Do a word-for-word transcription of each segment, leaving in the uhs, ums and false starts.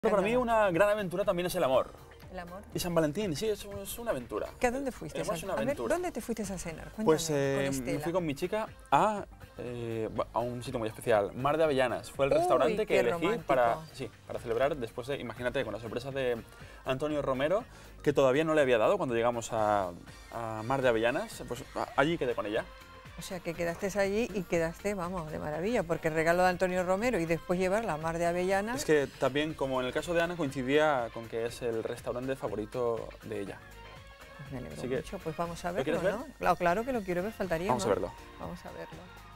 Pero para mí una gran aventura también es el amor. ¿El amor? Y San Valentín, sí, es, es una aventura. ¿Que a dónde fuiste? Es una a ver, aventura. ¿dónde te fuiste a cenar? Cuéntame, Pues eh, con me Estela. fui con mi chica a, eh, a un sitio muy especial, Mar de Avellanas. Fue el Uy, restaurante que qué elegí romántico. para, sí, para celebrar después de, imagínate, con la sorpresa de Antonio Romero, que todavía no le había dado cuando llegamos a, a Mar de Avellanas, pues a- allí quedé con ella. O sea, que quedaste allí y quedaste, vamos, de maravilla, porque el regalo de Antonio Romero y después llevar la Mar de Avellanas... Es que también, como en el caso de Ana, coincidía con que es el restaurante favorito de ella. Pues me alegro Así que, mucho, pues vamos a ¿lo verlo, quieres ¿no? ver? Claro, claro que lo quiero ver, faltaría Vamos a más. verlo. Vamos a verlo.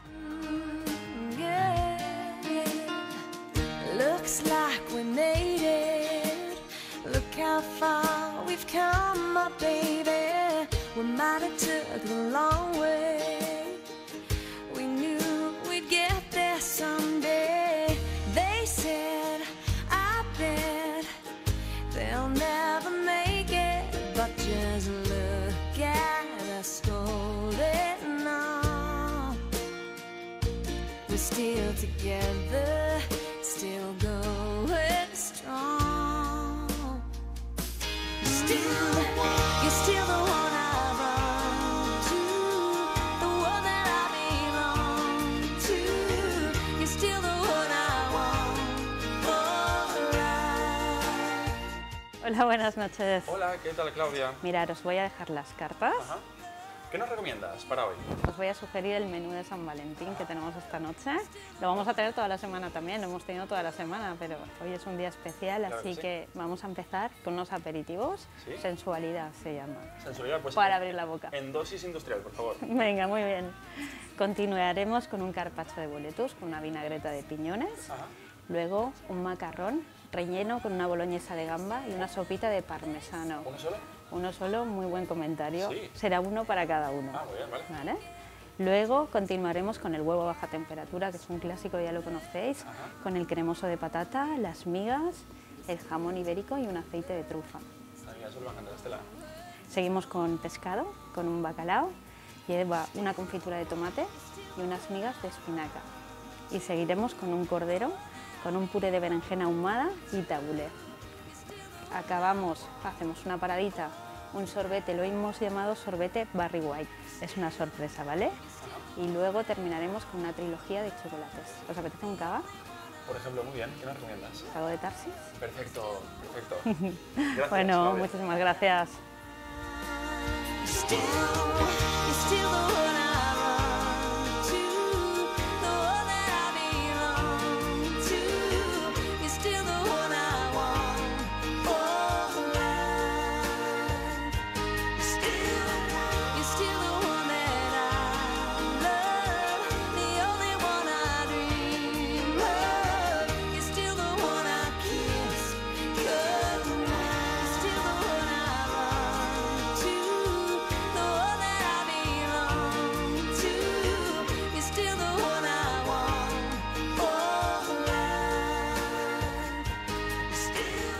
Looks like we made it. Look how far we've come, my baby. We might have took the long way. We knew we'd get there someday. They said, I bet they'll never make it, but just look at us holding on. We're still together, still going strong. Still, you're still the one I run to, the one that I belong to. You're still the one I want for life. Hola, buenas noches. Hola, ¿qué tal, Claudia? Mirad, os voy a dejar las cartas. Ajá. ¿Qué nos recomiendas para hoy? Os voy a sugerir el menú de San Valentín que tenemos esta noche. Lo vamos a tener toda la semana también, lo hemos tenido toda la semana, pero hoy es un día especial, Claro así que sí. que vamos a empezar con unos aperitivos. ¿Sí? Sensualidad se llama. Sensualidad, pues Para en- abrir la boca. En dosis industrial, por favor. Venga, muy bien. Continuaremos con un carpaccio de boletus con una vinagreta de piñones. Ajá. Luego un macarrón relleno con una boloñesa de gamba y una sopita de parmesano. ¿Uno solo? Uno solo, muy buen comentario. Sí. Será uno para cada uno. Ah, muy bien, vale. ¿Vale? Luego continuaremos con el huevo a baja temperatura, que es un clásico, ya lo conocéis, Ajá. con el cremoso de patata, las migas, el jamón ibérico y un aceite de trufa. Ay, mira, eso lo va a encantar, Estela. Seguimos con pescado, con un bacalao, lleva una confitura de tomate y unas migas de espinaca. Y seguiremos con un cordero, con un puré de berenjena ahumada y tabulé. Acabamos, hacemos una paradita, un sorbete, lo hemos llamado sorbete Barry White, es una sorpresa, ¿vale? Y luego terminaremos con una trilogía de chocolates. ¿Os apetece un cava? Por ejemplo, muy bien. ¿Qué nos recomiendas? ¿Cago de Tarsis? Perfecto, perfecto. Gracias, Bueno, Claudia. muchísimas gracias. Still, you're still the one I run to, the one that I belong to. You're still the one I want for life. Still, you're still the one that I love, the only one I dream of. You're still the one I kiss goodnight. You're still the one I run to, the one that I belong to. You're still the one I want for life. Still,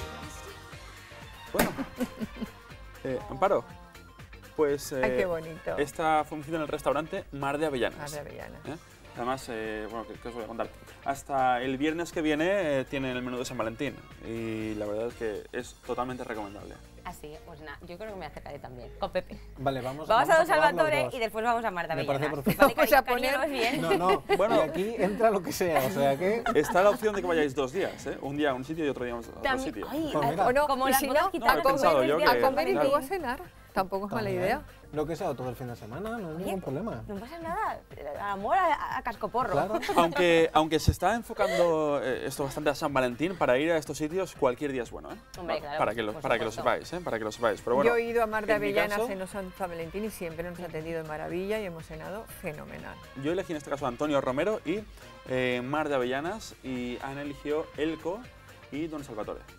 Bueno, eh, Amparo, pues eh, Ay, qué bonito. esta función en el restaurante Mar de Avellanas. Mar de Avellanas. ¿Eh? Además, eh, bueno, ¿qué, qué os voy a contar? Hasta el viernes que viene eh, tienen el menú de San Valentín y la verdad es que es totalmente recomendable. Así, pues nada, yo creo que me acercaré también, con Pepe. Vale, vamos, Vamos, a Don probar los Salvatore dos. y después vamos a Mar de Me Avellanas. parece perfecto. Vale, Vamos a cari- poner- cariñeros bien. No, no, Bueno. y aquí entra lo que sea, o sea que... Está la opción de que vayáis dos días, ¿eh? Un día a un sitio y otro día a otro También- sitio. ay, Pues ay, mira. O no, como y las si bodas no, gitanas, No, he pensado como yo el día que- de a comer y claro. luego a cenar. Tampoco es mala También. idea. Lo que sea todo el fin de semana, no hay ningún problema. No pasa nada, amor a, a cascoporro. Claro. Aunque, aunque se está enfocando eh, esto bastante a San Valentín, para ir a estos sitios cualquier día es bueno, ¿eh? Hombre, Pa- claro, para que lo, por para que lo supuesto. sepáis, ¿eh? Para que lo sepáis. Pero bueno, Yo he ido a Mar de en mi Avellanas caso- en los San Valentín y siempre nos ha atendido de maravilla y hemos cenado fenomenal. Yo elegí en este caso a Antonio Romero y eh, Mar de Avellanas y Ana eligió Elco y Don Salvatore.